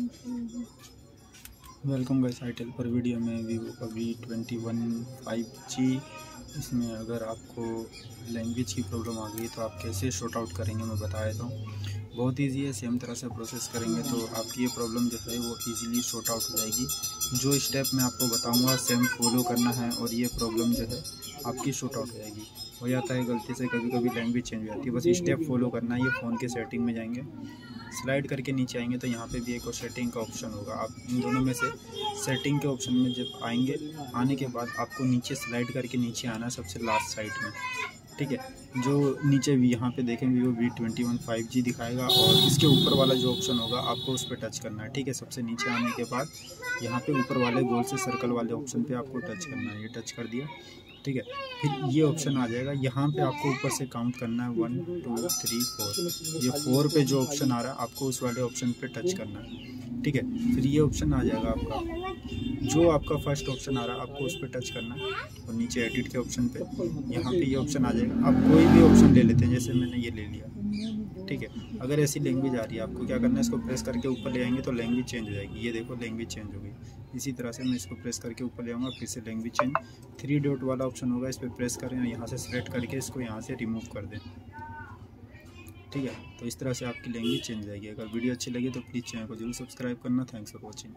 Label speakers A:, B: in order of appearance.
A: Welcome guys itel पर video में Vivo का V21 5G। इसमें अगर आपको लैंग्वेज की प्रॉब्लम आ गई तो आप कैसे शॉर्ट आउट करेंगे मैं बता देता हूँ। बहुत इजी है, सेम तरह से प्रोसेस करेंगे तो आपकी ये प्रॉब्लम जो है वो इजीली शॉर्ट आउट हो जाएगी। जो स्टेप मैं आपको बताऊंगा सेम फॉलो करना है और ये प्रॉब्लम जो है आपकी शॉर्ट आउट हो जाएगी। हो जाता है गलती से कभी कभी लैंग्वेज चेंज हो जाती है, बस स्टेप फॉलो करना है। ये फ़ोन के सेटिंग में जाएंगे, स्लाइड करके नीचे आएंगे तो यहाँ पे भी एक और सेटिंग का ऑप्शन होगा। आप इन दोनों में से सेटिंग के ऑप्शन में जब आएंगे, आने के बाद आपको नीचे स्लाइड करके नीचे आना है सबसे लास्ट साइड में, ठीक है। जो नीचे यहाँ पे देखें वीवो V21 5G दिखाएगा और इसके ऊपर वाला जो ऑप्शन होगा आपको उस पर टच करना है, ठीक है। सबसे नीचे आने के बाद यहाँ पे ऊपर वाले गोल से सर्कल वाले ऑप्शन पे आपको टच करना है। ये टच कर दिया, ठीक है। फिर ये ऑप्शन आ जाएगा, यहाँ पे आपको ऊपर से काउंट करना है 1 2 3 4। ये 4 पे जो ऑप्शन आ रहा है आपको उस वाले ऑप्शन पे टच करना है, ठीक है। फिर ये ऑप्शन आ जाएगा आपका, जो आपका फर्स्ट ऑप्शन आ रहा है आपको उस पर टच करना है और नीचे एडिट के ऑप्शन पे यहाँ पे ये ऑप्शन आ जाएगा। आप कोई भी ऑप्शन ले लेते हैं, जैसे मैंने ये ले लिया, ठीक है। अगर ऐसी लैंग्वेज आ रही है आपको क्या करना है, इसको प्रेस करके ऊपर ले आएंगे तो लैंग्वेज चेंज हो जाएगी। ये देखो लैंग्वेज चेंज हो गई। इसी तरह से मैं इसको प्रेस करके ऊपर ले आऊँगा, फिर से लैंग्वेज चेंज। 3 डॉट वाला ऑप्शन होगा, इस पर प्रेस करें और यहाँ से सेलेक्ट करके इसको यहाँ से रिमूव कर दें, ठीक है। तो इस तरह से आपकी लैंग्वेज चेंज हो जाएगी। अगर वीडियो अच्छी लगी तो प्लीज़ चैनल को जरूर सब्सक्राइब करना। Thanks for watching.